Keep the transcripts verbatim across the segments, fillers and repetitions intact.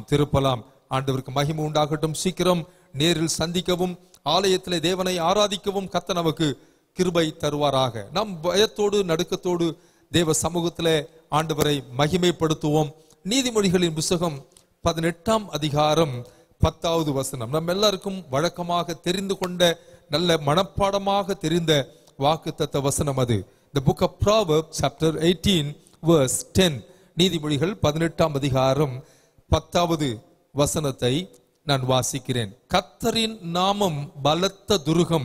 திருப்பலாம். ஆண்டவருக்கு மகிமை உண்டாகட்டும். சீக்கிரம் நேரில் சந்திக்கவும் ஆலயத்திலே தேவனை ஆராதிக்கவும் கர்த்தர் நமக்கு கிருபை தருவாராக. நாம் பயத்தோடு நடுக்கத்தோடு தேவ சமூகத்திலே ஆண்டவரை மகிமைப்படுத்துவோம். நீதிமொழிகளின் புத்தகம் பதினெட்டாம் அதிகாரம் பத்தாவது வசனம் நம்ம எல்லாருக்கும் வழக்கமாக தெரிந்து கொண்ட நல்ல மனப்பாடமாக தெரிந்த வாக்குத்தத்த வசனம் அது. The book of Proverbs chapter eighteen verse ten. நீதிமொழிகள் பதினெட்டாம் அதிகாரம் பத்தாவது வசனத்தை நான் வாசிக்கிறேன். கர்த்தரின் நாமம் பலத்த துருகம்,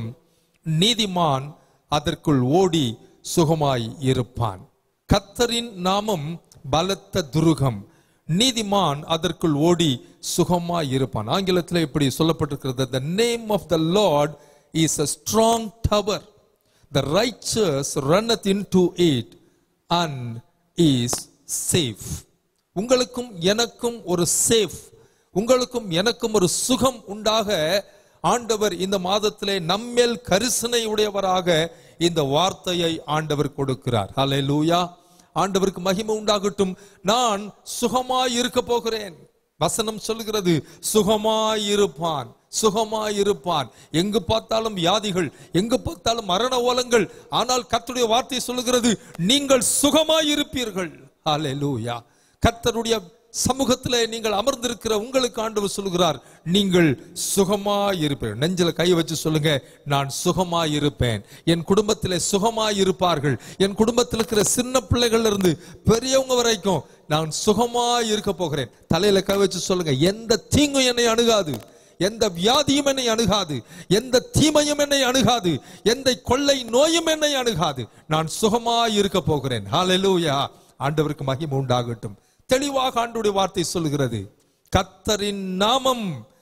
நீதிமான் அதற்குள் ஓடி சுகமாய் இருப்பான். கர்த்தரின் நாமம் பலத்த துருகம், நீதிமான் அதற்குள் ஓடி சுகமாய் இருப்பான். ஆங்கிலத்தில் இப்படி சொல்லப்பட்டிருக்கிறது, the name of the Lord is a strong tower, the righteous runneth into it and is safe. உங்களுக்கும் எனக்கும் ஒரு சேஃப், உங்களுக்கும் எனக்கும் ஒரு சுகம் உண்டாக ஆண்டவர் இந்த மாதத்திலே நம்மேல் கரிசனை உடையவராக இந்த வார்த்தையை ஆண்டவர் கொடுக்கிறார். ஹல்லேலூயா. ஆண்டவருக்கு மகிமை உண்டாகட்டும். நான் சுகமாய் இருக்க போகிறேன். வசனம் சொல்கிறது சுகமாய் இருப்பான், சுகமாய் இருப்பான். எங்கு பார்த்தாலும் வியாதிகள், எங்கு பார்த்தாலும் மரண ஓலங்கள். ஆனால் கர்த்தருடைய வார்த்தை சொல்லுகிறது நீங்கள் சுகமாய் இருப்பீர்கள். ஹல்லேலூயா. கர்த்தருடைய சமூகத்திலே நீங்கள் அமர்ந்திருக்கிற உங்களுக்கு ஆண்டவர் சொல்கிறார் நீங்கள் சுகமாய் இருப்பீர்கள். நெஞ்சில கை வச்சு சொல்லுங்க, நான் சுகமாய் இருப்பேன். என் குடும்பத்திலே சுகமாய் இருப்பார்கள். என் குடும்பத்தில் இருக்கிற சின்ன பிள்ளைகள் இருந்து பெரியவங்க வரைக்கும் நான் சுகமாய் இருக்க போகிறேன். தலையில கை வச்சு சொல்லுங்க, எந்த தீங்கும் என்னை அணுகாது, எந்த வியாதியும் என்னை அணுகாது, எந்த தீமையும் என்னை அணுகாது, எந்த கொள்ளை நோயும் என்னை அணுகாது. நான் சுகமாய் இருக்க போகிறேன். ஹல்லேலூயா. ஆண்டவருக்கு மகிமை உண்டாகட்டும். தெளிவாக ஆண்டவருடைய வார்த்தை சொல்கிறது, கர்த்தரின் நாமம்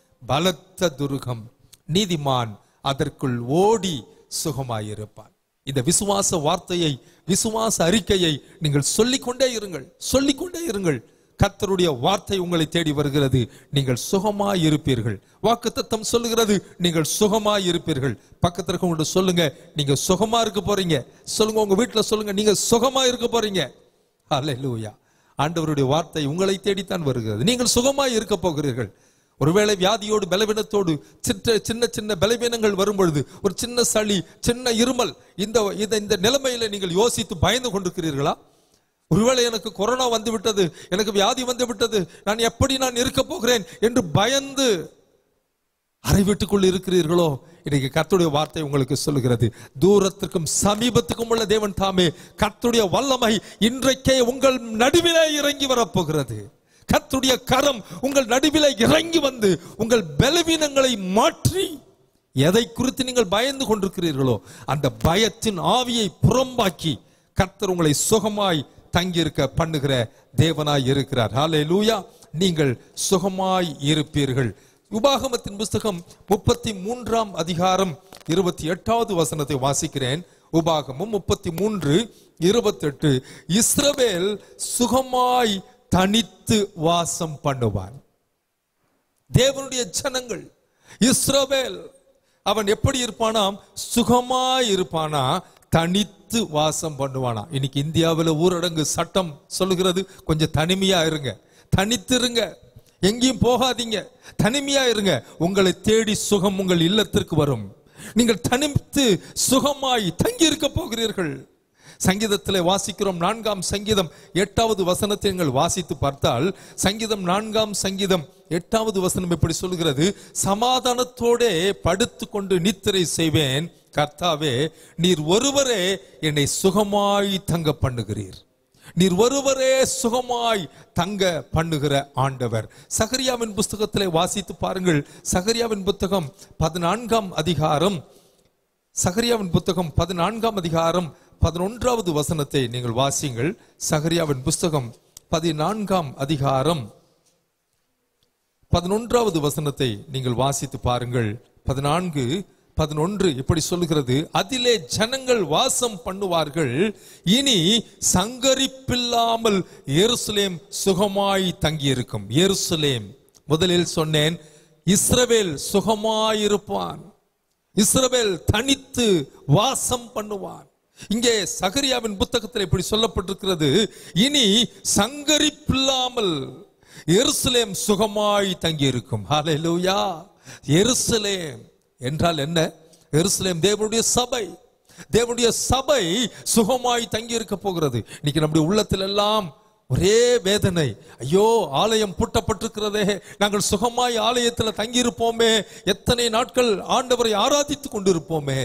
பலத்த துருகம், நீதிமான் அதற்குள் ஓடி சுகமாயிருப்பான். இந்த விசுவாச வார்த்தையை, விசுவாச அறிக்கையை நீங்கள் சொல்லிக்கொண்டே இருங்கள், சொல்லிக்கொண்டே இருங்கள். கர்த்தருடைய வார்த்தை உங்களை தேடி வருகிறது. நீங்கள் சுகமாய் இருப்பீர்கள். வாக்குத்தத்தம் சொல்லுகிறது நீங்கள் சுகமாய் இருப்பீர்கள். பக்கத்துல இருக்கவங்க சொல்லுங்க, நீங்க சுகமா இருக்க போறீங்க. சொல்லுங்க, உங்க வீட்டுல சொல்லுங்க, நீங்க சுகமா இருக்க போறீங்க. ஹல்லேலூயா. ஆண்டவருடைய வார்த்தை உங்களை தேடித்தான் வருகிறது. நீங்கள் சுகமாய் இருக்க போகிறீர்கள். ஒருவேளை வியாதியோடு பலவீனத்தோடு சின்ன சின்ன சின்ன பலவீனங்கள் வரும் பொழுது, ஒரு சின்ன சளி, சின்ன இருமல், இந்த இந்த நிலைமையில நீங்கள் யோசித்து பயந்து கொண்டிருக்கிறீர்களா? ஒருவேளை எனக்கு கொரோனா வந்து விட்டது, எனக்கு வியாதி வந்து விட்டது, நான் எப்படி நான் இருக்க போகிறேன் என்று பயந்து அறை வீட்டுக்குள் இருக்கிறீர்களோ? இன்னைக்கு கர்த்தருடைய வார்த்தை உங்களுக்கு சொல்லுகிறது, தூரத்திற்கும் சமீபத்துக்கும் உள்ள தேவன் தாமே கர்த்தருடைய வல்லமை இன்றைக்கே உங்கள் நடுவிலே இறங்கி வரப்போகிறது. கர்த்தருடைய கரம் உங்கள் நடுவிலே இறங்கி வந்து உங்கள் பலவீனங்களை மாற்றி, எதை குறித்து நீங்கள் பயந்து கொண்டிருக்கிறீர்களோ அந்த பயத்தின் ஆவியை புறம்பாக்கி கர்த்தர் உங்களை சுகமாய் தங்கியிருக்க பண்ணுகிற தேவனாய் இருக்கிறார். ஹல்லேலூயா. நீங்கள் சுகமாய் இருப்பீர்கள். உபாகமத்தின் புஸ்தகம் முப்பத்தி மூன்றாம் அதிகாரம் இருபத்தி எட்டாவது வசனத்தை வாசிக்கிறேன். உபாகமம் முப்பத்தி மூன்று இருபத்தி எட்டு. இஸ்ரவேல் சுகமாய் தனித்து வாசம் பண்ணுவான். தேவனுடைய ஜனங்கள் இஸ்ரவேல், அவன் எப்படி இருப்பானாம்? சுகமாய் இருப்பானா, தனித்து வாசம் பண்ணுவானா. இன்னைக்கு இந்தியாவில் ஊரடங்கு சட்டம் சொல்லுகிறது, கொஞ்சம் தனிமையா இருங்க, தனித்து இருங்க, எங்கேயும் போகாதீங்க, தனிமையா இருங்க. உங்களை தேடி சுகம் உங்கள் இல்லத்திற்கு வரும். நீங்கள் தனித்து சுகமாய் தங்கி இருக்க போகிறீர்கள். சங்கீதத்திலே வாசிக்கிறோம், நான்காம் சங்கீதம் எட்டாவது வசனத்தை நீங்கள் வாசித்து பார்த்தால், சங்கீதம் நான்காம் சங்கீதம் எட்டாவது வசனம் எப்படி சொல்கிறது? சமாதானத்தோட படுத்து கொண்டு நித்திரை செய்வேன், கர்த்தாவே நீர் ஒருவரே என்னை சுகமாய் தங்க பண்ணுகிறீர். நீர் ஒருவரே சுகமாய் தங்க பண்ணுகிற ஆண்டவர். சகரியாவின் புஸ்தகத்திலே வாசித்து பாருங்கள். சகரியாவின் புத்தகம் பதினான்காம் அதிகாரம், சகரியாவின் புத்தகம் பதினான்காம் அதிகாரம் பதினொன்றாவது வசனத்தை நீங்கள் வாசியுங்கள். சகரியாவின் புஸ்தகம் பதினான்காம் அதிகாரம் பதினொன்றாவது வசனத்தை நீங்கள் வாசித்து பாருங்கள். பதினான்கு பதினொன்று இப்படி சொல்லுகிறது, அதிலே ஜனங்கள் வாசம் பண்ணுவார்கள், இனி சங்கரிப்பில்லாமல் எருசலேம் சுகமாய் தங்கியிருக்கும். எருசலேம், முதலில் சொன்னேன், இஸ்ரவேல் சுகமாயிருப்பான், இஸ்ரவேல் தனித்து வாசம் பண்ணுவான். இங்கே சகரியாவின் புத்தகத்தில் இப்படி சொல்லப்பட்டிருக்கிறது, இனி சங்கரிப்பில்லாமல் எருசலேம் சுகமாய் தங்கி இருக்கும். ஹல்லேலூயா. எருசலேம் என்றால் என்ன? எருசலேம் தேவனுடைய சபை. தேவனுடைய சபை சுகமாய் தங்கி இருக்க போகிறது. இன்னைக்கு நம்முடைய உள்ளத்தில் எல்லாம் ஒரே வேதனை. ஐயோ, ஆலயம் பூட்டப்பட்டிருக்கிறதே, நாங்கள் சுகமாய் ஆலயத்தில் தங்கி இருப்போமே, எத்தனை நாட்கள் ஆண்டவரை ஆராதித்துக் கொண்டிருப்போமே.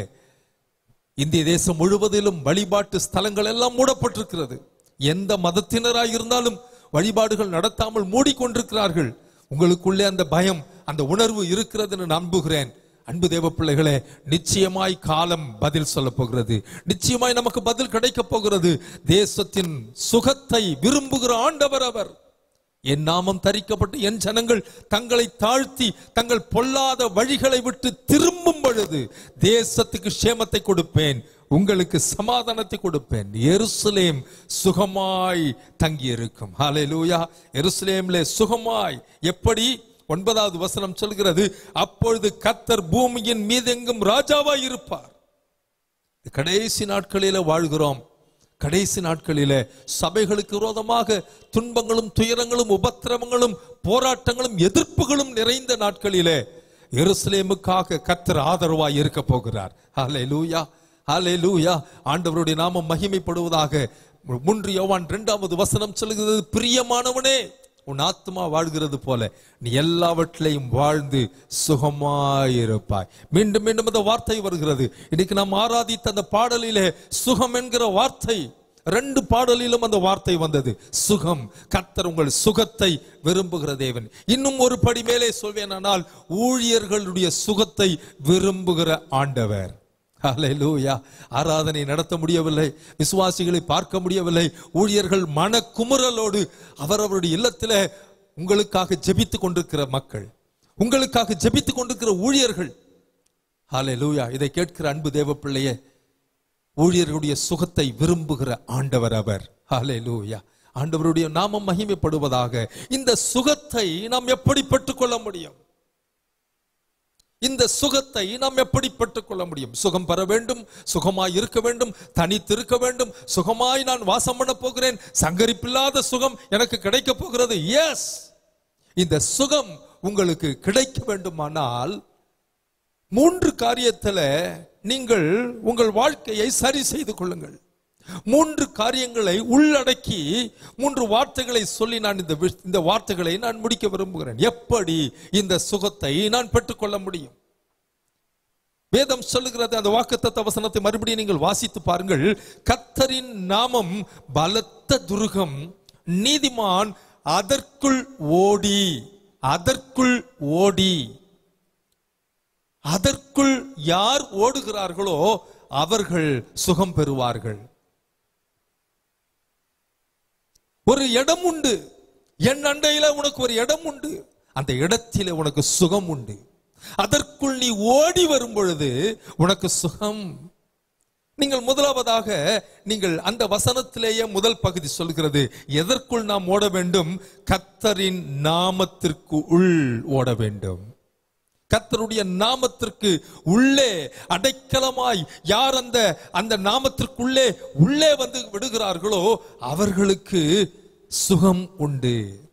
இந்திய தேசம் முழுவதிலும் வழிபாட்டு ஸ்தலங்கள் எல்லாம் மூடப்பட்டிருக்கிறது. எந்த மதத்தினராய் இருந்தாலும் வழிபாடுகள் நடத்தாமல் மூடிக்கொண்டிருக்கிறார்கள். உங்களுக்குள்ளே அந்த பயம், அந்த உணர்வு இருக்கிறது நம்புகிறேன். அன்பு தேவ பிள்ளைகளே, நிச்சயமாய் காலம் பதில் சொல்ல போகிறது. நிச்சயமாய் நமக்கு பதில் கிடைக்க போகிறது. தேசத்தின் சுகத்தை விரும்புகிற ஆண்டவர் அவர். என் நாமம் தரிக்கப்பட்டு என் ஜனங்கள் தங்களை தாழ்த்தி தங்கள் பொல்லாத வழிகளை விட்டு திரும்பும் பொழுது தேசத்துக்கு சேமத்தை கொடுப்பேன், உங்களுக்கு சமாதானத்தை கொடுப்பேன். எருசலேம் சுகமாய் தங்கி இருக்கும். ஹல்லேலூயா. எருசலேம்ல சுகமாய். எப்படி? ஒன்பதாவது வசனம் சொல்கிறது, அப்பொழுது கர்த்தர் பூமியின் மீதெங்கும் ராஜாவாய் இருப்பார். கடைசி நாட்களில வாழ்கிறோம். கடைசி நாட்களிலே சபைகளுக்கு விரோதமாக துன்பங்களும் துயரங்களும் உபத்திரவங்களும் போராட்டங்களும் எதிர்ப்புகளும் நிறைந்த நாட்களிலே எருசலேமுக்காக கர்த்தர் ஆதரவாய் இருக்க போகிறார். ஹல்லேலூயா. ஹல்லேலூயா. ஆண்டவருடைய நாமம் மகிமைப்படுவதாக. மூன்று யோவான் இரண்டாவது வசனம் சொல்கிறது, பிரியமானவனே, உன் ஆத்மா வாழ்கிறது போல நீ எல்லாவற்றிலையும் வாழ்ந்து சுகமாயிருப்பாய். மீண்டும் மீண்டும் அந்த வார்த்தை வருகிறது. இன்னைக்கு நாம் ஆராதித்த அந்த பாடலிலே சுகம் என்கிற வார்த்தை, ரெண்டு பாடலிலும் அந்த வார்த்தை வந்தது, சுகம். கர்த்தர் உங்கள் சுகத்தை விரும்புகிற தேவன். இன்னும் ஒரு படி மேலே சொல்வேனால், ஊழியர்களுடைய சுகத்தை விரும்புகிற ஆண்டவர். ஹல்லேலூயா. ஆராதனை நடத்த முடியவில்லை, விசுவாசிகளை பார்க்க முடியவில்லை, ஊழியர்கள் மன குமுறலோடு அவரவருடைய இல்லத்தில் உங்களுக்காக ஜெபித்துக் கொண்டிருக்கிற மக்கள், உங்களுக்காக ஜெபித்துக் கொண்டிருக்கிற ஊழியர்கள். ஹல்லேலூயா. இதை கேட்கிற அன்பு தேவ பிள்ளையே, ஊழியர்களுடைய சுகத்தை விரும்புகிற ஆண்டவர் அவர். ஹல்லேலூயா. ஆண்டவருடைய நாமம் மகிமைப்படுவதாக. இந்த சுகத்தை நாம் எப்படி பெற்றுக்கொள்ள முடியும்? இந்த சுகத்தை நாம் எப்படி பெற்றுக் கொள்ள முடியும்? சுகம் பெற வேண்டும், சுகமாய் இருக்க வேண்டும், தனித்து இருக்க வேண்டும், சுகமாய் நான் வாசம் பண்ண போகிறேன், சங்கரிப்பில்லாத சுகம் எனக்கு கிடைக்க போகிறது. எஸ், இந்த சுகம் உங்களுக்கு கிடைக்க வேண்டுமானால் மூன்று காரியத்தில் நீங்கள் உங்கள் வாழ்க்கையை சரி செய்து கொள்ளுங்கள். மூன்று காரியங்களை உள்ளடக்கி மூன்று வார்த்தைகளை சொல்லி நான் இந்த இந்த வார்த்தைகளை நான் முடிக்க விரும்புகிறேன். எப்படி இந்த சுகத்தை நான் பெற்றுக்கொள்ள முடியும்? வேதம் சொல்லுகிறது, அந்த வாக்குத்தத்த வசனத்தை மறுபடியும் நீங்கள் வாசித்து பாருங்கள். கர்த்தரின் நாமம் பலத்த துருகம், நீதிமான் அதற்குள் ஓடி, அதற்குள் ஓடி, அதற்குள் யார் ஓடுகிறார்களோ அவர்கள் சுகம் பெறுவார்கள். ஒரு இடம் உண்டு, என் அண்டையில உனக்கு ஒரு இடம் உண்டு, அந்த இடத்திலே உனக்கு சுகம் உண்டு. அதற்குள் நீ ஓடி வரும் பொழுது உனக்கு சுகம். நீங்கள் முதலாவதாக நீங்கள் அந்த வசனத்திலேயே முதல் பகுதி சொல்கிறது, எதற்குள் நாம் ஓட வேண்டும்? கர்த்தரின் நாமத்திற்கு உள் ஓட வேண்டும். கர்த்தருடைய நாமத்திற்கு உள்ளே அடைக்கலமாய் யார் அந்த அந்த நாமத்திற்குள்ளே உள்ளே வந்து விடுகிறார்களோ அவர்களுக்கு சுகம் உண்டு.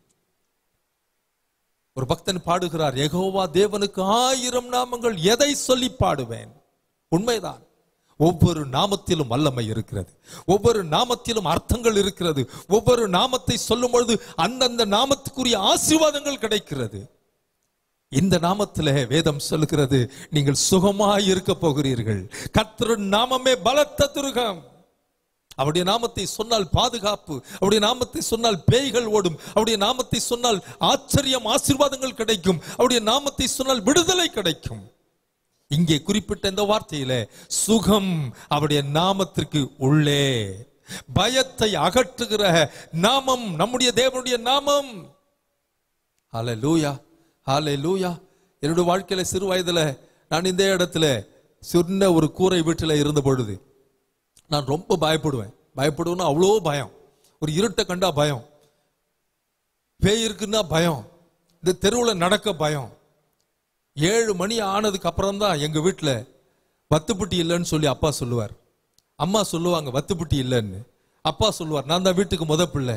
ஒரு பக்தன் பாடுகிறார், யெகோவா தேவனுக்கு ஆயிரம் நாமங்கள், எதை சொல்லி பாடுவேன்? உண்மைதான், ஒவ்வொரு நாமத்திலும் வல்லமை இருக்கிறது, ஒவ்வொரு நாமத்திலும் அர்த்தங்கள் இருக்கிறது, ஒவ்வொரு நாமத்தை சொல்லும் பொழுது அந்தந்த நாமத்துக்குரிய ஆசீர்வாதங்கள் கிடைக்கிறது. இந்த நாமத்திலே வேதம் சொல்லுகிறது, நீங்கள் சுகமாய் இருக்க போகிறீர்கள். கர்த்தரின் நாமமே பலத்த துருகம். அவருடைய நாமத்தை சொன்னால் பாதுகாப்பு, அவருடைய நாமத்தை சொன்னால் பேய்கள் ஓடும், அவருடைய நாமத்தை சொன்னால் ஆச்சரியம் ஆசீர்வாதங்கள் கிடைக்கும், அவருடைய நாமத்தை சொன்னால் விடுதலை கிடைக்கும். இங்கே குறிப்பிட்ட இந்த வார்த்தையில சுகம் அவருடைய நாமத்திற்கு உள்ளே. பயத்தை அகற்றுகிற நாமம் நம்முடைய தேவனுடைய நாமம். ஹல்லேலூயா, ஹல்லேலூயா. என்னுடைய வாழ்க்கையில சிறு வயதுல நான் இந்த இடத்துல சின்ன ஒரு கூரை வீட்டில் இருந்த பொழுது நான் ரொம்ப பயப்படுவேன். பயப்படுவேன்னா அவ்வளோ பயம். ஒரு இருட்டை கண்டா பயம், பேய் இருக்குன்னா பயம், இந்த தெருவில் நடக்க பயம். ஏழு மணி ஆனதுக்கு அப்புறம் தான் எங்க வீட்டில் வத்துப்புட்டி இல்லைன்னு சொல்லி அப்பா சொல்லுவார், அம்மா சொல்லுவாங்க வத்துப்புட்டி இல்லைன்னு. அப்பா சொல்லுவார், நான் தான் வீட்டுக்கு முத பிள்ளை,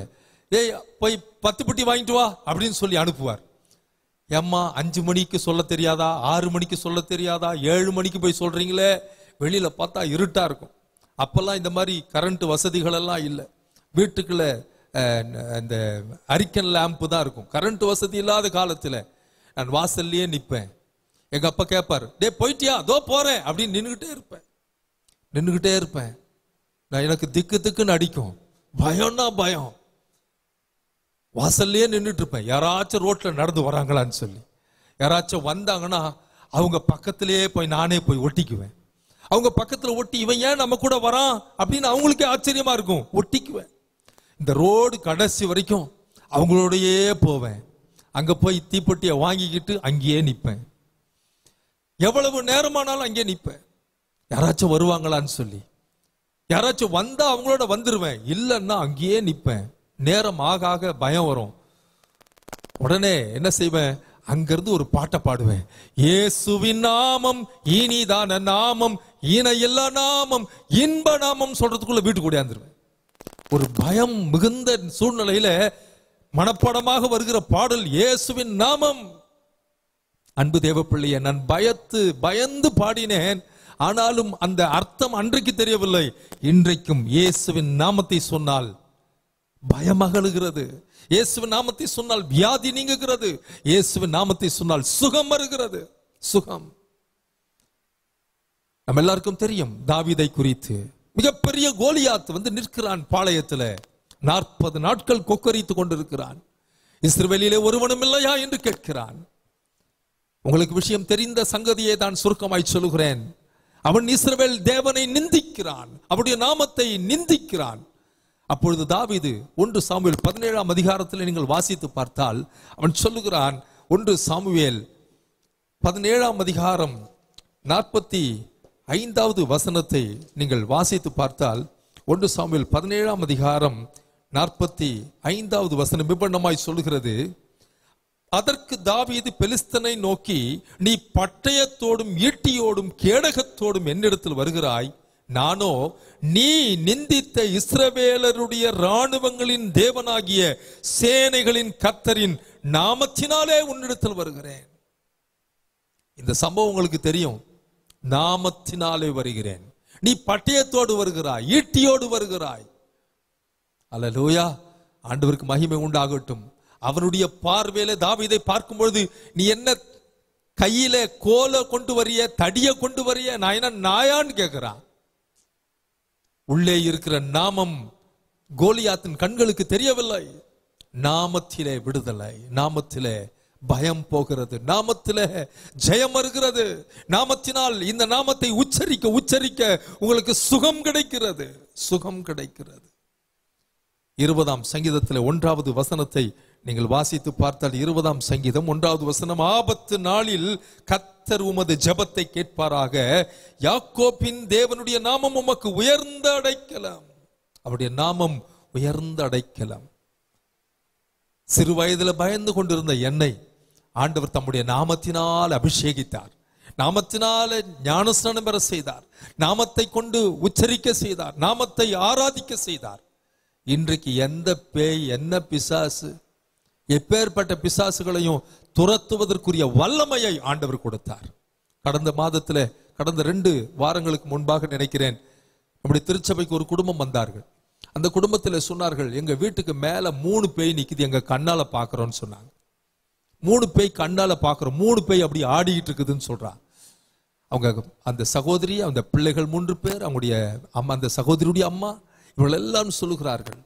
ஏய் போய் பத்து பெட்டி வாங்கிட்டு வா அப்படின்னு சொல்லி அனுப்புவார். ஏம்மா அஞ்சு மணிக்கு சொல்ல தெரியாதா, ஆறு மணிக்கு சொல்ல தெரியாதா, ஏழு மணிக்கு போய் சொல்றீங்களே, வெளியில பார்த்தா இருட்டா இருக்கும். அப்பெல்லாம் இந்த மாதிரி கரண்ட் வசதிகள் எல்லாம் இல்லை. வீட்டுக்குள்ள இந்த அரிக்கன் லேம்பு தான் இருக்கும். கரண்ட் வசதி இல்லாத காலத்துல நான் வாசல்லையே நிற்பேன். எங்க அப்பா கேட்பாரு, டே போயிட்டியா, அதோ போறேன் அப்படின்னு நின்றுகிட்டே இருப்பேன் நின்றுகிட்டே இருப்பேன் நான் எனக்கு திக்கு திக்குன்னு அடிக்கும், பயம்னா பயம். வாசல்லையே நின்றுட்டு இருப்பேன். யாராச்சும் ரோட்ல நடந்து வராங்களான்னு சொல்லி, யாராச்சும் வந்தாங்கன்னா அவங்க பக்கத்திலேயே போய் நானே போய் ஒட்டிக்குவேன். அவங்க பக்கத்துல ஒட்டி இவன் ஏன் நம்ம கூட வரான் அப்படின்னு அவங்களுக்கே ஆச்சரியமா இருக்கும், ஒட்டிக்குவேன். இந்த ரோடு கடைசி வரைக்கும் அவங்களோடையே போவேன். அங்க போய் தீப்பெட்டியை வாங்கிக்கிட்டு அங்கேயே நிற்பேன். எவ்வளவு நேரமானாலும் அங்கே நிற்பேன், யாராச்சும் வருவாங்களான்னு சொல்லி. யாராச்சும் வந்தா அவங்களோட வந்துருவேன், இல்லைன்னா அங்கேயே நிற்பேன். நேரம் ஆக ஆக பயம் வரும். உடனே என்ன செய்வேன், அங்கிருந்து ஒரு பாட்டை பாடுவேன். இயேசுவின் நாமம் இனிதான நாமம், இன எல்லா நாமம், இன்ப நாமம் சொல்றதுக்குள்ள வீட்டுக்கு ஓடியாந்துருவேன். ஒரு பயம் மிகுந்த சூழ்நிலையில மனப்பாடமாக வருகிற பாடல் இயேசுவின் நாமம். அன்பு தேவப்பிள்ளையே, நான் பயத்து பயந்து பாடினேன். ஆனாலும் அந்த அர்த்தம் அன்றைக்கு தெரியவில்லை. இன்றைக்கும் இயேசுவின் நாமத்தை சொன்னால் பயம் அகலுகிறது. இயேசுவின் நாமத்தை சொன்னால் வியாதி நீங்குகிறது. இயேசுவின் நாமத்தை சொன்னால் சுகம் வருகிறது. சுகம். நம்ம எல்லாருக்கும் தெரியும் தாவீதை குறித்து. மிகப்பெரிய கோலியாத் வந்து நிற்கிறான் பாளையத்துல. நாற்பது நாட்கள் கொக்கரித்து கொண்டிருக்கிறான். இஸ்ரவேலிலே ஒருவனும் இல்லையா என்று கேட்கிறான். உங்களுக்கு விஷயம் தெரிந்த சங்கதியை தான் சுருக்கமாய் சொல்லுகிறேன். அவன் இஸ்ரவேல் தேவனை நிந்திக்கிறான், அவருடைய நாமத்தை நிந்திக்கிறான். அப்பொழுது தாவீது ஒன்று சாமுவேல் பதினேழாம் அதிகாரத்தில் நீங்கள் வாசித்து பார்த்தால் அவன் சொல்லுகிறான். ஒன்று சாமுவேல் பதினேழாம் அதிகாரம் நாற்பத்தி ஐந்தாவது வசனத்தை நீங்கள் வாசித்து பார்த்தால், ஒன்று சாமுவேல் பதினேழாம் அதிகாரம் நாற்பத்தி ஐந்தாவது வசனம் விபரணமாய் சொல்லுகிறது. அதற்கு தாவீது பெலிஸ்தனை நோக்கி, நீ பட்டயத்தோடும் ஈட்டியோடும் கேடகத்தோடும் என்னிடத்தில் வருகிறாய், நானோ நீ நிந்தித்த இஸ்ரவேலருடைய இராணுவங்களின் தேவனாகிய சேனைகளின் கர்த்தரின் நாமத்தினாலே உன்னிடத்தில் வருகிறேன். இந்த சம்பவம் உங்களுக்கு தெரியும். நாமத்தினாலே வருகிறேன். நீ பட்டயத்தோடு வருகிறாய், ஈட்டியோடு வருகிறாய். அல்லேலூயா, ஆண்டவருக்கு மகிமை உண்டாகட்டும். அவனுடைய பார்வையில தாவீதை பார்க்கும் பொழுது, நீ என்ன கையில கோலை கொண்டு வரிய, தடிய கொண்டு வரிய, நான் என்ன நாயான்னு கேட்கிறான். உள்ளே இருக்கிற நாமம் கோலியாத்தின் கண்களுக்கு தெரியவில்லை. நாமத்திலே விடுதலை, நாமத்திலே பயம் போகிறது, நாமத்திலே ஜெயம் வருகிறது. நாமத்தினால் இந்த நாமத்தை உச்சரிக்க உச்சரிக்க உங்களுக்கு சுகம் கிடைக்கிறது, சுகம் கிடைக்கிறது. இருபதாம் சங்கீதத்தில் ஒன்றாவது வசனத்தை நீங்கள் வாசித்து பார்த்தால், இருபதாம் சங்கீதம் ஒன்றாவது வசனம், ஆபத்து நாளில் கர்த்தர் உமது ஜெபத்தை கேட்பாராக, யாக்கோபின் தேவனுடைய நாமம் உமக்கு உயர்ந்த அடைக்கலம். அவருடைய நாமம் உயர்ந்த அடைக்கலம். சிறு வயதில் பயந்து கொண்டிருந்த என்னை ஆண்டவர் தம்முடைய நாமத்தினால் அபிஷேகித்தார். நாமத்தினால ஞானஸ்நானம் பெற செய்தார். நாமத்தை கொண்டு உச்சரிக்க செய்தார். நாமத்தை ஆராதிக்க செய்தார். இன்றைக்கு எந்த பேய், என்ன பிசாசு, எப்பேற்பட்ட பிசாசுகளையும் துரத்துவதற்குரிய வல்லமையை ஆண்டவர் கொடுத்தார். கடந்த மாதத்துல, கடந்த ரெண்டு வாரங்களுக்கு முன்பாக நினைக்கிறேன், நம்முடைய திருச்சபைக்கு ஒரு குடும்பம் வந்தார்கள். அந்த குடும்பத்தில் சொன்னார்கள், எங்க வீட்டுக்கு மேல மூணு பேய் நிக்குது, எங்க கண்ணால பாக்குறோம்னு சொன்னாங்க. மூணு பேய் கண்ணால பாக்குறோம், மூணு பேய் அப்படி ஆடிட்டு இருக்குதுன்னு சொல்றாங்க. அவங்க அந்த சகோதரி, அந்த பிள்ளைகள் மூன்று பேர், அவங்களுடைய அம்மா, அந்த சகோதரியுடைய அம்மா, இவர்கள் எல்லாம் சொல்லுகிறார்கள்.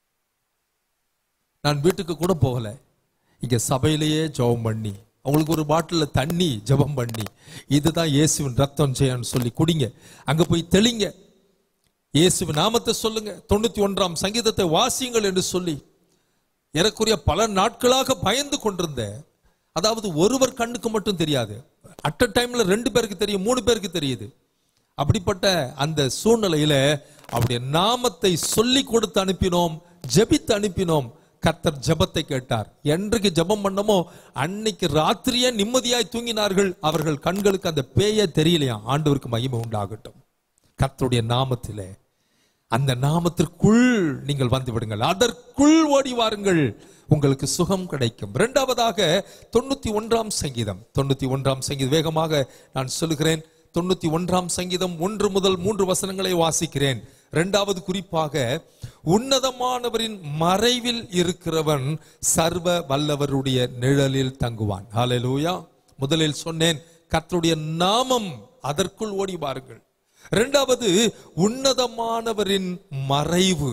நான் வீட்டுக்கு கூட போகல, இங்க சபையிலேயே ஜெபம் பண்ணி, அவங்களுக்கு ஒரு பாட்டில தண்ணி ஜெபம் பண்ணி, இதுதான் இயேசுவின் ரத்தம் செய்யன்னு சொல்லி குடிங்க, அங்க போய் தெளிங்க, இயேசுவின் நாமத்தை சொல்லுங்க, தொண்ணூத்தி ஒன்றாம் சங்கீதத்தை வாசியுங்கள் என்று சொல்லி ஏறக்குறைய பல நாட்களாக பயந்து கொண்டிருந்த, அதாவது ஒருவர் கண்ணுக்கு மட்டும் தெரியாது, அட் அ டைம்ல ரெண்டு பேருக்கு தெரியும், மூணு பேருக்கு தெரியுது. அப்படிப்பட்ட அந்த சூழ்நிலையில அவருடைய நாமத்தை சொல்லி கொடுத்து அனுப்பினோம், ஜெபித்து அனுப்பினோம். கர்த்தர் ஜெபத்தை கேட்டார். என்றைக்கு ஜெபம் பண்ணமோ அன்னைக்கு ராத்திரியே நிம்மதியாய் தூங்கினார்கள். அவர்கள் கண்களுக்கு அந்த பேய தெரியலையா. ஆண்டவருக்கு மகிமை உண்டாகட்டும். கர்த்தருடைய நாமத்திலே அந்த நாமத்திற்குள் நீங்கள் வந்து விடுங்கள், அதற்குள் ஓடி வாருங்கள், உங்களுக்கு சுகம் கிடைக்கும். இரண்டாவதாக தொண்ணூத்தி ஒன்றாம் சங்கீதம், தொண்ணூத்தி ஒன்றாம் சங்கீதம் வேகமாக நான் சொல்லுகிறேன். தொண்ணூத்தி ஒன்றாம் சங்கீதம் ஒன்று முதல் மூன்று வசனங்களை வாசிக்கிறேன். இரண்டாவது குறிப்பாக, உன்னதமானவரின் மறைவில் இருக்கிறவன் சர்வ வல்லவருடைய நிழலில் தங்குவான். ஹல்லேலூயா. முதலில் சொன்னேன், கர்த்தருடைய நாமம், அதற்குள் ஓடி வாருங்கள். இரண்டாவது, உன்னதமானவரின் மறைவு,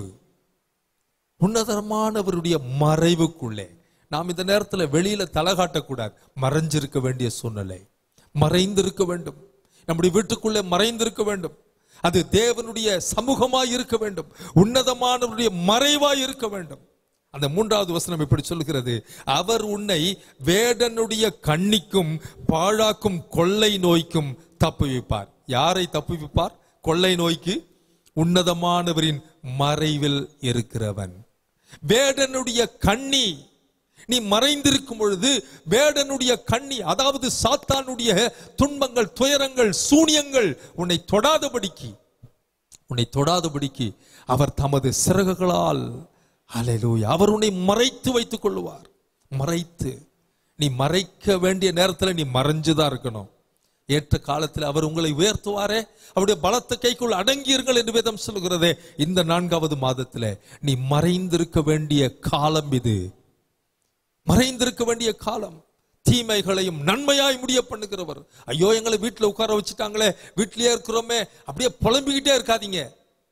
உன்னதமானவருடைய மறைவுக்குள்ளே. நாம் இந்த நேரத்தில் வெளியில தலை காட்டக்கூடாது, மறைஞ்சிருக்க வேண்டிய சூழ்நிலை, மறைந்திருக்க வேண்டும். நம்முடைய வீட்டுக்குள்ளே மறைந்திருக்க வேண்டும். அது தேவனுடைய சமூகமாய் இருக்க வேண்டும், உன்னதமானவருடைய மறைவாய் இருக்க வேண்டும். அந்த மூன்றாவது வசனம் இப்படி சொல்லுகிறது, அவர் உன்னை வேடனுடைய கண்ணிக்கும் பாழாக்கும் கொள்ளை நோய்க்கும் தப்புவிப்பார். யாரை தப்புவிப்பார்? கொள்ளை நோய்க்கு உன்னதமானவரின் மறைவில் இருக்கிறவன். வேடனுடைய கண்ணி, நீ மறைந்திருக்கும் பொழுது வேடனுடைய கண்ணி, அதாவது சாத்தானுடைய துன்பங்கள், துயரங்கள், சூனியங்கள் உன்னை தொடாதபடிக்கு உன்னை தொடாதபடிக்கு அவர் தமது சிறகுகளால், ஹல்லேலூயா, அவர் உன்னை மறைத்து வைத்துக் கொள்ளுவார். மறைத்து, நீ மறைக்க வேண்டிய நேரத்தில் நீ மறைஞ்சுதான் இருக்கணும். ஏற்ற காலத்தில் அவர் உங்களை உயர்த்துவாரே, அவருடைய பலத்த கைக்குள் அடங்கியிருங்கள் என்று வேதம் சொல்கிறதே. இந்த நான்காவது மாதத்தில் நீ மறைந்திருக்க வேண்டிய காலம் இது, மறைந்திருக்க வேண்டிய காலம். தீமைகளையும் நன்மையாய் முடிய பண்ணுகிறவர். ஐயோ, எங்களை வீட்டில் உட்கார வச்சுட்டாங்களே, வீட்டிலேயே இருக்கிறோமே, அப்படியே புலம்பிக்கிட்டே இருக்காதீங்க.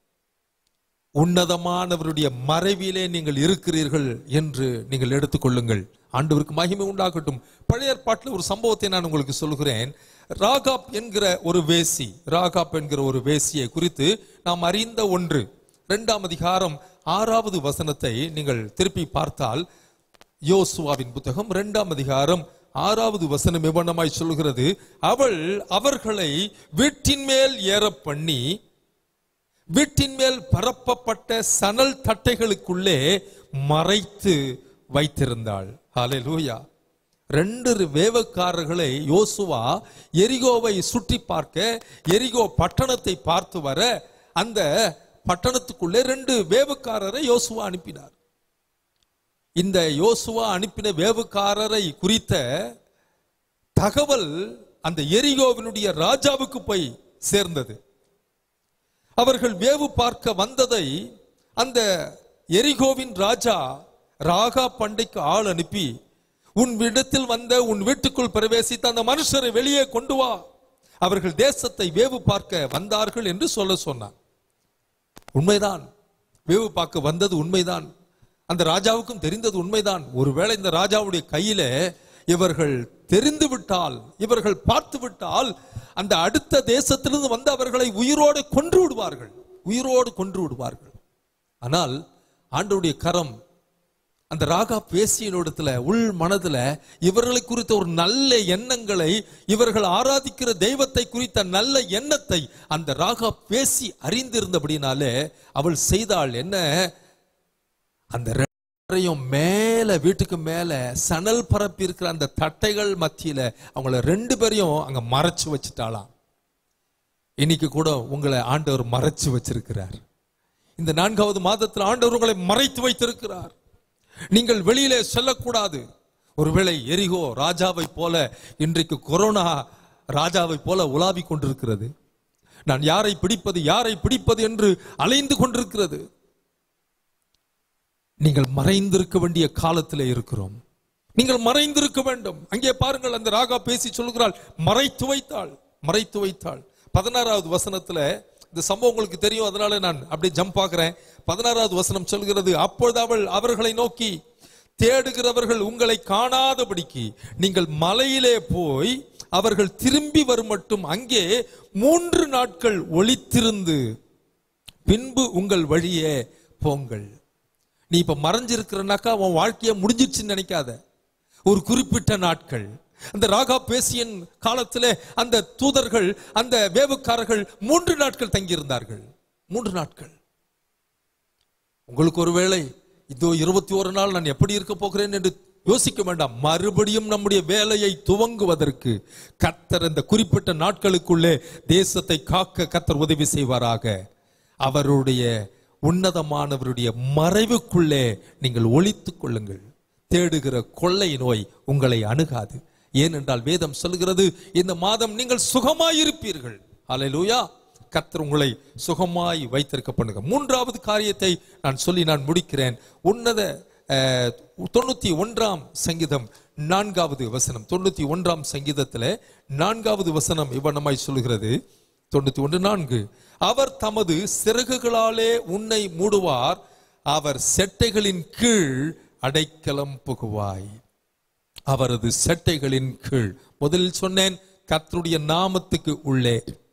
உன்னதமானவருடைய மறைவிலே நீங்கள் இருக்கிறீர்கள் என்று நீங்கள் எடுத்துக்கொள்ளுங்கள். ஆண்டவருக்கு மகிமை உண்டாகட்டும். பழைய ஏற்பாட்டில் ஒரு சம்பவத்தை நான் உங்களுக்கு சொல்கிறேன். ராகாப் என்கிற ஒரு வேசி, ராகாப் என்கிற ஒரு வேசியை குறித்து நாம் அறிந்த ஒன்று. இரண்டாம் அதிகாரம் ஆறாவது வசனத்தை நீங்கள் திருப்பி பார்த்தால், யோசுவாவின் புத்தகம் இரண்டாம் அதிகாரம் ஆறாவது வசனம் எவ்வண்ணமாய் சொல்கிறது, அவள் அவர்களை வீட்டின் மேல் ஏற பண்ணி வீட்டின் மேல் பரப்பப்பட்ட சணல் தட்டைகளுக்குள்ளே மறைத்து வைத்திருந்தாள். ஹல்லேலூயா. ரெண்டு வேவக்காரர்களை யோசுவா எரிகோவை சுற்றி பார்க்க, எரிகோ பட்டணத்தை பார்த்து வர, அந்த பட்டணத்துக்குள்ளே ரெண்டு வேவக்காரரை யோசுவா அனுப்பினார். இந்த யோசுவா அனுப்பின வேவுக்காரரை குறித்த தகவல் அந்த எரிகோவினுடைய ராஜாவுக்கு போய் சேர்ந்தது. அவர்கள் வேவு பார்க்க வந்ததை அந்த எரிகோவின் ராஜா ராகா பண்டைக்கு ஆள் அனுப்பி, உன் இடத்தில் வந்த உன் வீட்டுக்குள் பிரவேசித்த அந்த மனுஷரை வெளியே கொண்டு வா, அவர்கள் தேசத்தை வேவு பார்க்க வந்தார்கள் என்று சொல்ல சொன்னார். உண்மைதான், வேவு பார்க்க வந்தது உண்மைதான். அந்த ராஜாவுக்கும் தெரிந்தது உண்மைதான். ஒருவேளை இந்த ராஜாவுடைய கையில இவர்கள் தெரிந்து விட்டால், இவர்கள் பார்த்து விட்டால், அந்த அடுத்த தேசத்திலிருந்து வந்து அவர்களை உயிரோடு கொன்று விடுவார்கள், உயிரோடு கொன்று விடுவார்கள். ஆனால் ஆண்டவருடைய கரம் அந்த ராகா பேசியினிடத்துல உள் மனதுல இவர்களை குறித்த ஒரு நல்ல எண்ணங்களை, இவர்கள் ஆராதிக்கிற தெய்வத்தை குறித்த நல்ல எண்ணத்தை அந்த ராகா பேசி அறிந்திருந்தபடினாலே அவள் செய்தாள் என்ன, அந்த ரெண்டையும் மேல, வீட்டுக்கு மேல சணல் பரப்பி இருக்கிற அந்த தட்டைகள் மத்தியில அவங்கள ரெண்டு பேரையும் அங்க மறைச்சு வச்சுட்டாளாம். இன்னைக்கு கூட உங்களை ஆண்டவர் மறைச்சு வச்சிருக்கிறார். இந்த நான்காவது மாதத்தில் ஆண்டவர் உங்களை மறைத்து வைத்திருக்கிறார். நீங்கள் வெளியிலே செல்லக்கூடாது. ஒருவேளை எரிகோ ராஜாவை போல இன்றைக்கு கொரோனா ராஜாவை போல உலாவி கொண்டிருக்கிறது. நான் யாரை பிடிப்பது யாரை பிடிப்பது என்று அலைந்து கொண்டிருக்கிறது. நீங்கள் மறைந்திருக்க வேண்டிய காலத்திலே இருக்கிறோம். நீங்கள் மறைந்திருக்க வேண்டும். அங்கே பாருங்கள், அந்த ராகா பேசி சொல்லுகிறாள், மறைத்து வைத்தாள், மறைத்து வைத்தாள். பதினாறாவது வசனத்துல இந்த சம்பவம் உங்களுக்கு தெரியும், அதனால நான் அப்படியே ஜம்ப் ஆகிறேன். பதினாறாவது வசனம் சொல்கிறது, அப்பொழுது அவள் அவர்களை நோக்கி, தேடுகிறவர்கள் உங்களை காணாதபடிக்கு நீங்கள் மலையிலே போய் அவர்கள் திரும்பி வரும் மட்டும் அங்கே மூன்று நாட்கள் ஒளித்திருந்து பின்பு உங்கள் வழியே போங்கள். நீ இப்ப மறைஞ்சிருக்கிறனாக்கா உன் வாழ்க்கைய முடிஞ்சிருச்சுன்னு நினைக்காத. ஒரு குறிப்பிட்ட நாட்கள், அந்த ராகா பேசியன் காலத்திலே அந்த தூதர்கள், அந்த வேவுக்காரர்கள் மூன்று நாட்கள் தங்கியிருந்தார்கள். மூன்று நாட்கள். உங்களுக்கு ஒருவேளை இதோ இருபத்தி ஒரு நாள் நான் எப்படி இருக்க போகிறேன் என்று யோசிக்க வேண்டாம். மறுபடியும் நம்முடைய வேலையை துவங்குவதற்கு கர்த்தர் இந்த குறிப்பிட்ட நாட்களுக்குள்ளே தேசத்தை காக்க கர்த்தர் உதவி செய்வாராக. அவருடைய உன்னதமானவருடைய மறைவுக்குள்ளே நீங்கள் ஒளித்துக் கொள்ளுங்கள். தேடுகிற கொள்ளை நோய் உங்களை அணுகாது. ஏனென்றால் வேதம் சொல்கிறது, இந்த மாதம் நீங்கள் சுகமாயிருப்பீர்கள். அல்லேலூயா. கர்த்தர் உங்களை சுகமாய் வைத்திருக்க பண்ணுங்க. மூன்றாவது காரியத்தை நான் சொல்லி நான் முடிக்கிறேன். உன்னத தொண்ணூத்தி ஒன்றாம் சங்கீதம் நான்காவது வசனம். தொண்ணூத்தி ஒன்றாம் சங்கீதத்திலே நான்காவது வசனம் இவ்வண்ணமாய் சொல்லுகிறது. தொண்ணூத்தி ஒன்று நான்கு. அவர் தமது சிறகுகளாலே உன்னை மூடுவார், அவர் செட்டைகளின் கீழ் அடைக்கலம் புகுவாய். அவரது செட்டைகளின் கீழ். முதலில் சொன்னேன் கர்த்தருடைய நாமத்துக்கு உள்ளே.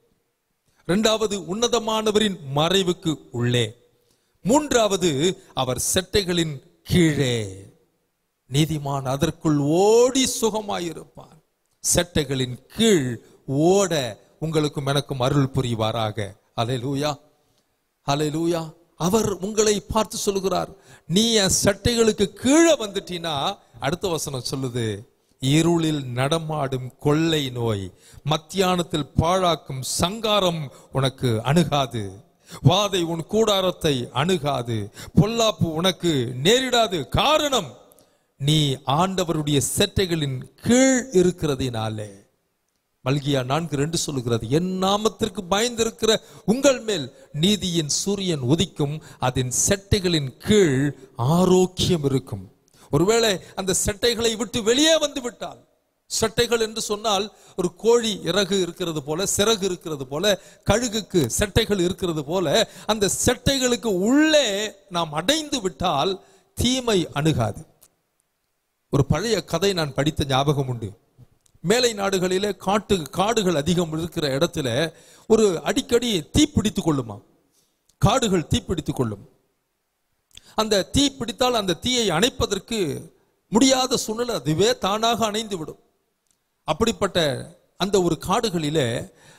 இரண்டாவது உன்னதமானவரின் மறைவுக்கு உள்ளே. மூன்றாவது அவர் செட்டைகளின் கீழே. நீதிமான் அதற்குள் ஓடி சுகமாயிருப்பான். செட்டைகளின் கீழ் ஓட உங்களுக்கும் எனக்கும் அருள் புரிவாராக. அல்லேலூயா, அல்லேலூயா. அவர் உங்களை பார்த்து சொல்லுகிறார், நீ என் சட்டைகளுக்கு கீழே வந்துட்டீனா, அடுத்த வசனம் சொல்லுது, இருளில் நடமாடும் கொள்ளை நோய், மத்தியானத்தில் பாழாக்கும் சங்காரம் உனக்கு அணுகாது. வாதை உன் கூடாரத்தை அணுகாது. பொல்லாப்பு உனக்கு நேரிடாது. காரணம், நீ ஆண்டவருடைய செட்டைகளின் கீழ் இருக்கிறதினாலே. மல்கியா நான்கு ரெண்டு சொல்லுகிறது, என் நாமத்திற்கு பயந்திருக்கிற உங்கள் மேல் நீதியின் சூரியன் உதிக்கும், அதன் செட்டைகளின் கீழ் ஆரோக்கியம் இருக்கும். ஒருவேளை அந்த செட்டைகளை விட்டு வெளியே வந்து விட்டால், செட்டைகள் என்று சொன்னால் ஒரு கோழி இறகு இருக்கிறது போல, சிறகு இருக்கிறது போல, கழுகுக்கு செட்டைகள் இருக்கிறது போல, அந்த செட்டைகளுக்கு உள்ளே நாம் அடைந்து விட்டால் தீமை அணுகாது. ஒரு பழைய கதை நான் படித்த ஞாபகம் உண்டு. மேலை நாடுகளிலே காட்டு காடுகள் அதிகம் இருக்கிற இடத்துல ஒரு அடிக்கடி தீ பிடித்துக் கொள்ளுமா, காடுகள் தீ பிடித்துக் கொள்ளும். அந்த தீ பிடித்தால் அந்த தீயை அணைப்பதற்கு முடியாத சூழ்நிலை, அதுவே தானாக அணைந்து விடும். அப்படிப்பட்ட அந்த ஒரு காடுகளிலே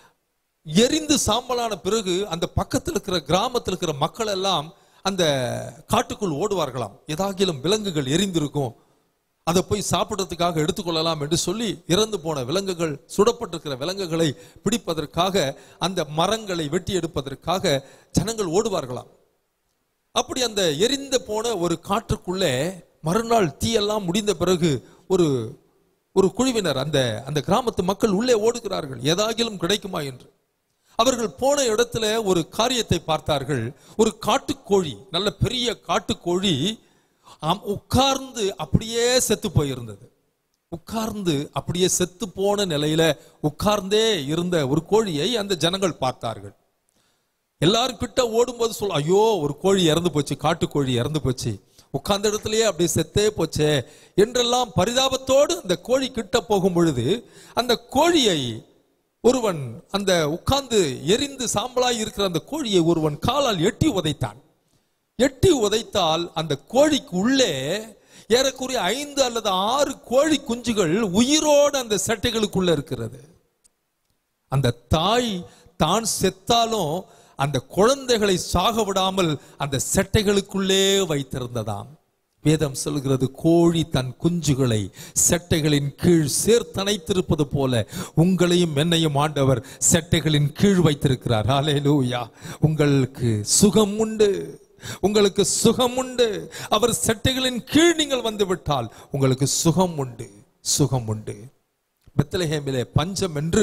எரிந்து சாம்பலான பிறகு அந்த பக்கத்தில் இருக்கிற கிராமத்தில் இருக்கிற மக்கள் எல்லாம் அந்த காட்டுக்குள் ஓடுவார்களாம். ஏதாகிலும் விலங்குகள் எரிந்திருக்கும், அதை போய் சாப்பிட்றதுக்காக எடுத்துக்கொள்ளலாம் என்று சொல்லி இறந்து போன விலங்குகள், சுடப்பட்டிருக்கிற விலங்குகளை பிடிப்பதற்காக, அந்த மரங்களை வெட்டி எடுப்பதற்காக ஜனங்கள் ஓடுவார்களாம். அப்படி அந்த எரிந்த போன ஒரு காற்றுக்குள்ளே மறுநாள் தீயெல்லாம் முடிந்த பிறகு ஒரு ஒரு குழுவினர், அந்த அந்த கிராமத்து மக்கள் உள்ளே ஓடுகிறார்கள், ஏதாகிலும் கிடைக்குமா என்று. அவர்கள் போன இடத்துல ஒரு காரியத்தை பார்த்தார்கள். ஒரு காட்டுக்கோழி, நல்ல பெரிய காட்டுக்கோழி உட்கார்ந்து அப்படியே செத்து போயிருந்தது. உட்கார்ந்து அப்படியே செத்து போன நிலையில உட்கார்ந்தே இருந்த ஒரு கோழியை அந்த ஜனங்கள் பார்த்தார்கள். எல்லாரும் கிட்ட ஓடும்போது சொல்ல, ஐயோ ஒரு கோழி இறந்து போச்சு, காட்டுக்கோழி இறந்து போச்சு, உட்கார்ந்த இடத்துலயே அப்படியே செத்தே போச்சே என்றெல்லாம் பரிதாபத்தோடு அந்த கோழி கிட்ட போகும் பொழுது அந்த கோழியை ஒருவன், அந்த உட்கார்ந்து எரிந்து சாம்பலாய் இருக்கிற அந்த கோழியை ஒருவன் காலால் எட்டி உதைத்தான். எட்டி உதைத்தால் அந்த கோழிக்கு உள்ளே ஏறக்குறைய ஐந்து அல்லது ஆறு கோழி குஞ்சுகள் உயிரோடு அந்த செட்டைகளுக்குள்ள இருக்கிறது. அந்த தாய் தான் செத்தாலும் அந்த குழந்தைகளை சாக விடாமல் அந்த செட்டைகளுக்குள்ளே வைத்திருந்ததாம். வேதம் சொல்கிறது, கோழி தன் குஞ்சுகளை செட்டைகளின் கீழ் சேர்த்தணைத்திருப்பது போல உங்களையும் என்னையும் ஆண்டவர் செட்டைகளின் கீழ் வைத்திருக்கிறார். ஹல்லேலூயா. உங்களுக்கு சுகம் உண்டு, உங்களுக்கு சுகம் உண்டு. அவர் செட்டைகளின் கீழ் நீங்கள் வந்து விட்டால் உங்களுக்கு சுகம் உண்டு, சுகம் உண்டு. பெத்லகேமிலே பஞ்சம் என்று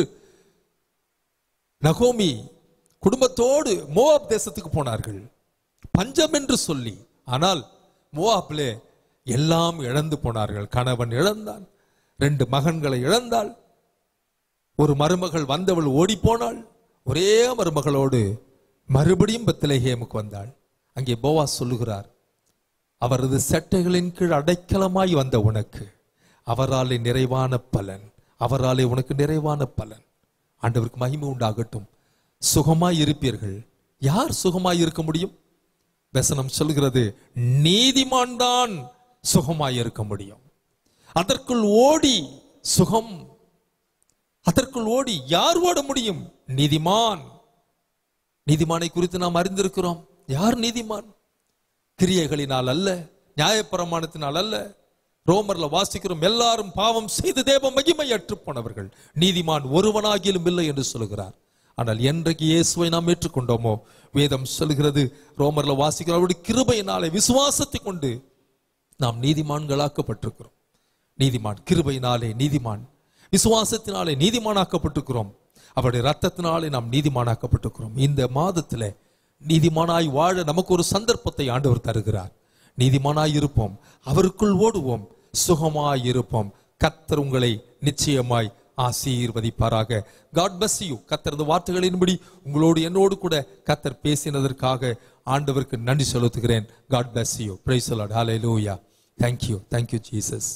நகோமி குடும்பத்தோடு மோவாப் தேசத்துக்கு போனார்கள், பஞ்சம் என்று சொல்லி. ஆனால் மோவாப்பிலே எல்லாம் இழந்து போனார்கள். கணவன் இழந்தான், ரெண்டு மகன்களை இழந்தாள், ஒரு மருமகள் வந்தவள் ஓடி போனாள். ஒரே மருமகளோடு மறுபடியும் பெத்லகேமுக்கு வந்தாள். அங்கே போவாஸ் சொல்லுகிறார், அவரது செட்டைகளின் கீழ் அடைக்கலமாய் வந்த உனக்கு அவராலே நிறைவான பலன், அவராலே உனக்கு நிறைவான பலன். ஆண்டவருக்கு மகிமை உண்டாகட்டும். சுகமாய் இருப்பீர்கள். யார் சுகமாய் இருக்க முடியும்? வசனம் சொல்கிறது, நீதிமான் தான் சுகமாய் இருக்க முடியும். அதற்குள் ஓடி சுகம், அதற்குள் ஓடி யார் ஓட முடியும்? நீதிமான். நீதிமானை குறித்து நாம் அறிந்திருக்கிறோம். யார் நீதிமான்? கிரியைகளினால் அல்ல, நியாயப்பிரமாணத்தினால் அல்ல. ரோமர்ல வாசிக்கிறோம், எல்லாரும் பாவம் செய்து தேவ மகிமை அற்று போனவர்கள், நீதிமான் ஒருவனாகிலும் இல்லை என்று சொல்கிறார். ஆனால் என்றைக்கு இயேசுவை நாம் ஏற்றுக்கொண்டோமோ, வேதம் சொல்கிறது, ரோமர்ல வாசிக்கிற அவருடைய கிருபையினாலே விசுவாசத்தை கொண்டு நாம் நீதிமான்களாக்கப்பட்டிருக்கிறோம். நீதிமான் கிருபையினாலே நீதிமான், விசுவாசத்தினாலே நீதிமானாக்கப்பட்டிருக்கிறோம். அவருடைய ரத்தத்தினாலே நாம் நீதிமானாக்கப்பட்டிருக்கிறோம். இந்த மாதத்துல நீதிமானாய் வாழ நமக்கு ஒரு சந்தர்ப்பத்தை ஆண்டவர் தருகிறார். நீதிமானாய் இருப்போம், அவருக்குள் ஓடுவோம், சுகமாய் இருப்போம். கர்த்தர் உங்களை நிச்சயமாய் ஆசீர்வதிப்பாராக. God bless you. கர்த்தர் இந்த வார்த்தைகளின்படி உங்களோடு என்னோடு கூட கர்த்தர் பேசினதற்காக ஆண்டவருக்கு நன்றி செலுத்துகிறேன். God bless you. Praise the Lord. Hallelujah. Thank you. Thank you Jesus.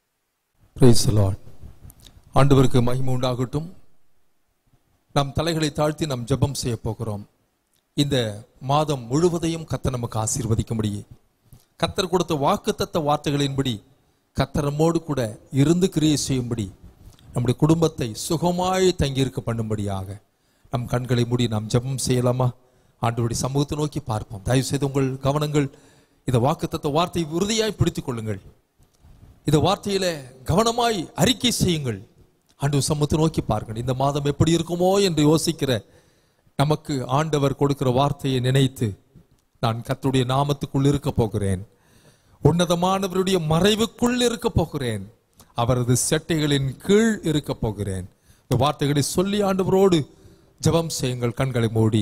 Praise the Lord. ஆண்டவருக்கு மகிமை உண்டாகட்டும். நாம் தலைகளை தாழ்த்தி நாம் ஜெபம் செய்ய போகிறோம். இந்த மாதம் முழுவதையும் கர்த்தர் நமக்கு ஆசீர்வதிக்கும்படி, கர்த்தர் கொடுத்த வாக்குத்தத்த வார்த்தைகளின்படி கர்த்தர் நம்மோடு கூட இருந்து கிரியை செய்யும்படி, நம்முடைய குடும்பத்தை சுகமாய் தங்கியிருக்க பண்ணும்படியாக நம் கண்களை மூடி நாம் ஜெபம் செய்யலாமா? ஆண்டவருடைய சமூகத்தை நோக்கி பார்ப்போம். தயவு செய்து உங்கள் கவனங்கள் இந்த வாக்குத்தத்த வார்த்தையை உறுதியாய் பிடித்துக் கொள்ளுங்கள். இந்த வார்த்தையில கவனமாய் அறிக்கை செய்யுங்கள். ஆண்டவர் சமூகத்தை நோக்கி பாருங்கள். இந்த மாதம் எப்படி இருக்குமோ என்று யோசிக்கிற நமக்கு ஆண்டவர் கொடுக்கிற வார்த்தையை நினைத்து, நான் கர்த்தருடைய நாமத்துக்குள் இருக்க போகிறேன், உன்னதமானவருடைய மறைவுக்குள் இருக்க போகிறேன், அவரது செட்டைகளின் கீழ் இருக்க போகிறேன். இந்த வார்த்தைகளை சொல்லி ஆண்டவரோடு ஜெபம் செய்யுங்கள். கண்களை மூடி.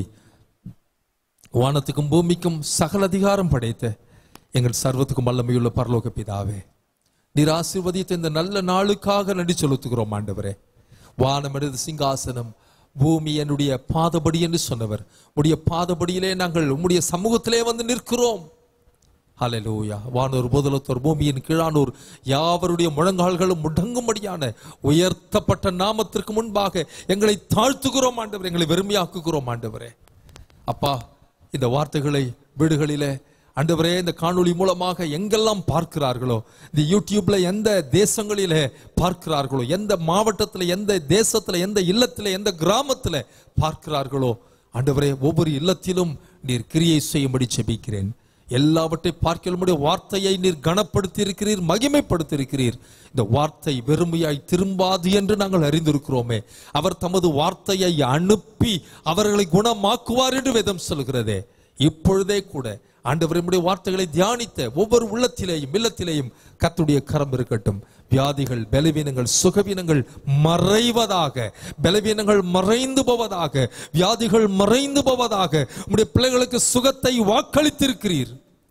வானத்துக்கும் பூமிக்கும் சகல அதிகாரம் படைத்த எங்கள் சர்வத்துக்கும் வல்லமையுள்ள பரலோக பிதாவே, நீர் ஆசீர்வதித்த இந்த நல்ல நாளுக்காக நன்றி செலுத்துகிறோம். ஆண்டவரே, வானம் எனது சிங்காசனம், பூமி என்னுடைய பாதபடி என்று சொன்னவர், உடைய பாதபடியிலே நாங்கள் உம்முடைய சமூகத்திலே வந்து நிற்கிறோம். ஹல்லேலூயா. வானோர் பூதலத்தோர் பூமியின் கீழானோர் யாவருடைய முழங்கால்களும் முடங்கும்படியான உயர்த்தப்பட்ட நாமத்திற்கு முன்பாக எங்களை தாழ்த்துகிறோம் ஆண்டவரே, எங்களை வெறுமையாக்குகிறோம் ஆண்டவரே. அப்பா, இந்த வார்த்தைகளை வீடுகளிலே ஆண்டவரே, இந்த காணொளி மூலமாக எங்கெல்லாம் பார்க்கிறார்களோ, இந்த யூடியூப்ல எந்த தேசங்களிலே பார்க்கிறார்களோ, எந்த மாவட்டத்தில், எந்த தேசத்துல, எந்த இல்லத்துல, எந்த கிராமத்துல பார்க்கிறார்களோ, ஆண்டவரே, ஒவ்வொரு இல்லத்திலும் நீர் கிரியை செய்யும்படி ஜெபிக்கிறேன். எல்லாவற்றை பார்க்க வார்த்தையை நீர் கனப்படுத்தி இருக்கிறீர், மகிமைப்படுத்தி இருக்கிறீர். இந்த வார்த்தை வெறுமையாய் திரும்பாது என்று நாங்கள் அறிந்திருக்கிறோமே. அவர் தமது வார்த்தையை அனுப்பி அவர்களை குணமாக்குவார் என்று வேதம் சொல்கிறதே. இப்பொழுதே கூட ஆண்டவரே, நம்முடைய வார்த்தைகளை தியானித்த ஒவ்வொரு உள்ளத்திலேயும் இல்லத்திலேயும் கர்த்தருடைய கரம் இருக்கட்டும். வியாதிகள், பலவீனங்கள், சுகவீனங்கள் மறைவதாக, பலவீனங்கள் மறைந்து போவதாக, வியாதிகள் மறைந்து போவதாக. உம்முடைய பிள்ளைகளுக்கு சுகத்தை வாக்களித்திருக்கிறீர்.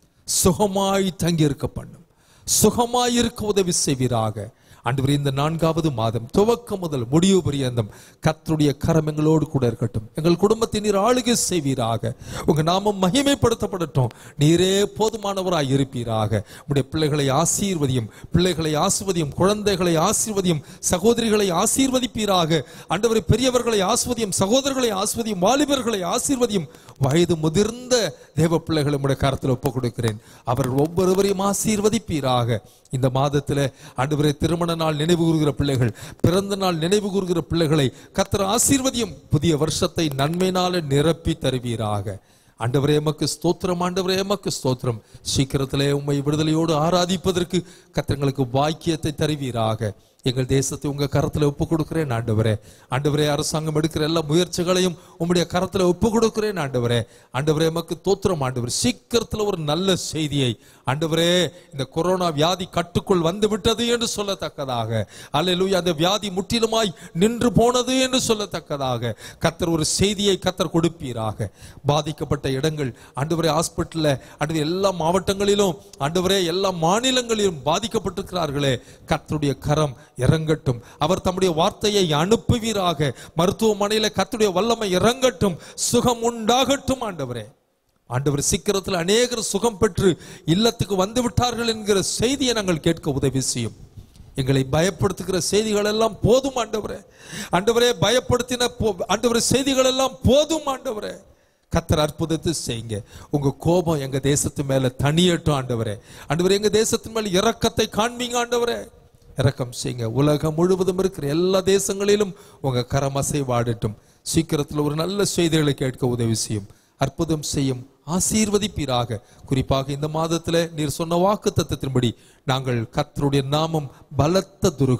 சுகமாய் தங்கி இருக்க பண்ணும், சுகமாய் இருக்க உதவி செய்வீராக. ஆண்டவரே, இந்த நான்காவது மாதம் துவக்கம் முதல் முடிவு பரியந்தம் கர்த்தருடைய கரம் எங்களோடு கூட இருக்கட்டும். எங்கள் குடும்பத்தை நீர் ஆளுகை செய்வீராக. உங்க நாமம் மகிமைப்படுத்தப்படட்டும். நீரே போதுமானவராய் இருப்பீராக. உடைய பிள்ளைகளை ஆசீர்வதியும், பிள்ளைகளை ஆசீர்வதியும், குழந்தைகளை ஆசீர்வதியும், சகோதரிகளை ஆசீர்வதிப்பீராக. ஆண்டவரே, பெரியவர்களை ஆசீர்வதியும், சகோதரர்களை ஆசீர்வதியும், வாலிபர்களை ஆசீர்வதியும். வயது முதிர்ந்த தேவ பிள்ளைகளை உடைய கரத்தில் ஒப்புக் கொடுக்கிறேன். அவர்கள் ஒவ்வொருவரையும் ஆசீர்வதிப்பீராக. இந்த மாதத்துல ஆண்டவரே, திருமண நாள் நினைவு கூறுகிற பிள்ளைகள், பிறந்த நாள் நினைவு கூறுகிற பிள்ளைகளை கர்த்தர் ஆசீர்வதியும். புதிய வருஷத்தை நன்மையினால நிரப்பி தருவீராக. ஆண்டவரே, எமக்கு ஸ்தோத்திரம். ஆண்டவரே, எமக்கு ஸ்தோத்திரம். சீக்கிரத்திலே உம்மை விடுதலையோடு ஆராதிப்பதற்கு கர்த்தங்களுக்கு பாக்கியத்தை தருவீராக. எங்கள் தேசத்தை உங்க கரத்துல ஒப்பு கொடுக்கிறேன் ஆண்டவரே. ஆண்டவரே, அரசாங்கம் எடுக்கிற எல்லா முயற்சிகளையும் உம்முடைய கரத்துல ஒப்பு கொடுக்கிறேன் ஆண்டவரே. ஆண்டவரே, எமக்கு தோத்திரம் ஆண்டவரே. சீக்கிரத்துல ஒரு நல்ல செய்தியை ஆண்டவரே, இந்த கொரோனா வியாதி கட்டுக்குள் வந்து விட்டது என்று சொல்லத்தக்கதாக, அல்லேலூயா, அந்த வியாதி முற்றிலுமாய் நின்று போனது என்று சொல்லத்தக்கதாக கர்த்தர் ஒரு செய்தியை கர்த்தர் கொடுப்பீராக. பாதிக்கப்பட்ட இடங்கள் ஆண்டவரே, ஹாஸ்பிட்டல்ல ஆண்டவரே, எல்லா மாவட்டங்களிலும் ஆண்டவரே, எல்லா மாநிலங்களிலும் பாதிக்கப்பட்டிருக்கிறார்களே, கர்த்தருடைய கரம் இறங்கட்டும். அவர் தம்முடைய வார்த்தையை அனுப்புவீராக. மருத்துவமனையில கர்த்தருடைய வல்லமை இறங்கட்டும். சுகம் உண்டாகட்டும் ஆண்டவரே. ஆண்டவர், சீக்கிரத்தில் அநேகர் சுகம் பெற்று இல்லத்துக்கு வந்து விட்டார்கள் என்கிற செய்தியை நாங்கள் கேட்க உதவி செய்யும். எங்களை பயப்படுத்துகிற செய்திகள் எல்லாம் போதும் ஆண்டவரே. ஆண்டவரே, பயப்படுத்தின ஆண்டவரே செய்திகள் எல்லாம் போதும் ஆண்டவரே. கர்த்தர் அற்புதத்தை செய்யுங்க. உங்க கோபம் எங்க தேசத்து மேல தனியட்டும் ஆண்டவரே. ஆண்டவரே, எங்க தேசத்தின் மேல இரக்கத்தை காண்பீங்க ஆண்டவரே. இரக்கம் செய்யுங்க. உலகம் முழுவதும் இருக்கிற எல்லா தேசங்களிலும் உங்க கரம் அசைவாடட்டும். சீக்கிரத்தில் ஒரு நல்ல செய்திகளை கேட்க உதவி செய்யும். அற்புதம் செய்யும். ஆசீர்வதிப்பீராக. குறிப்பாக இந்த மாதத்துல நீர் சொன்ன வாக்கு தத்தத்தின்படி நாங்கள் கர்த்தருடைய நாமம் பலத்த துருகம்,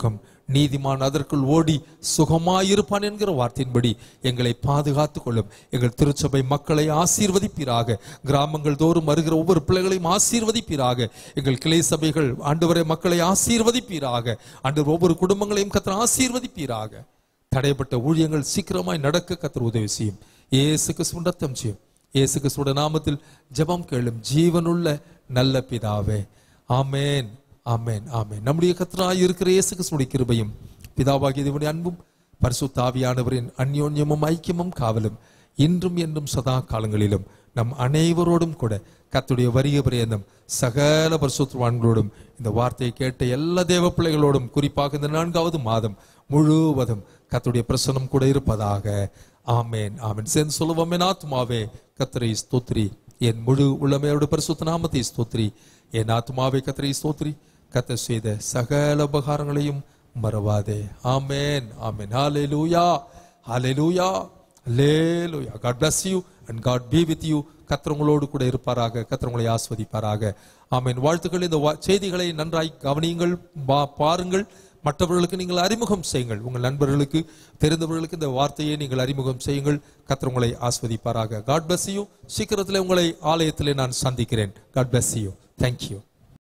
நீதிமான் அதற்குள் ஓடி சுகமாயிருப்பான் என்கிற வார்த்தையின்படி எங்களை பாதுகாத்துக் கொள்ளும். எங்கள் திருச்சபை மக்களை ஆசீர்வதிப்பீராக. கிராமங்கள் தோறும் வருகிற ஒவ்வொரு பிள்ளைகளையும் ஆசீர்வதிப்பீராக. எங்கள் கிளை சபைகள் ஆண்டவரே மக்களை ஆசீர்வதிப்பீராக. ஆண்டவர் ஒவ்வொரு குடும்பங்களையும் கர்த்தர் ஆசீர்வதிப்பீராக. தடைப்பட்ட ஊழியங்கள் சீக்கிரமாய் நடக்க கர்த்தர் உதவி செய்யும். இயேசு கிறிஸ்துவின் ரத்தம் செய்யும். இயேசு கிறிஸ்துவின் நாமத்தில் ஜெபம் கேளும் ஜீவனுள்ள நல்ல பிதாவே. ஆமென், ஆமென், ஆமென். நம்முடைய கர்த்தராய் இருக்கிற இயேசு கிறிஸ்துவின் கிருபையும் பிதாவாகிய தேவனுடைய அன்பும் பரிசுத்த ஆவியானவரின் அந்யோன்யமும் ஐக்கியமும் காவலும் இன்றும் என்றும் சதா காலங்களிலும் நம் அனைவரோடும் கூட கர்த்தருடைய வருகை பரியந்தம் சகல பரிசுத்தவான்களோடும் இந்த வார்த்தையை கேட்ட எல்லா தேவ பிள்ளைகளோடும் குறிப்பாக இந்த நான்காவது மாதம் முழுவதும் கர்த்தருடைய பிரசன்னம் கூட இருப்பதாக. ஆமென், ஆமென். சேர்ந்து சொல்லுவோம். என் ஆத்துமாவே கர்த்தரை ஸ்தோத்திரி, என் முழு உள்ளமையோட பரிசுத்த நாமத்தை ஸ்தோத்திரி. என் ஆத்துமாவே கர்த்தரை ஸ்தோத்திரி, கர்த்தர் செய்த சகல உபகாரங்களையும் மறவாதே. ஆமென், ஆமென். ஹல்லேலூயா, ஹல்லேலூயா, ஹல்லேலூயா. God bless you and God be with you. கர்த்தர் உங்களோடு கூட இருப்பாராக. கர்த்தர் உங்களை ஆஸ்வதிப்பாராக. ஆமென். வாழ்த்துக்கள். இந்த செய்திகளை நன்றாய் கவனியுங்கள், பாருங்கள். மற்றவர்களுக்கு நீங்கள் அறிமுகம் செய்யுங்கள். உங்கள் நண்பர்களுக்கு, தெரிந்தவர்களுக்கு இந்த வார்த்தையை நீங்கள் அறிமுகம் செய்யுங்கள். கர்த்தர் உங்களை ஆஸ்வதிப்பாராக. God bless you. சீக்கிரத்தில் உங்களை ஆலயத்திலே நான் சந்திக்கிறேன். God bless you. Thank you.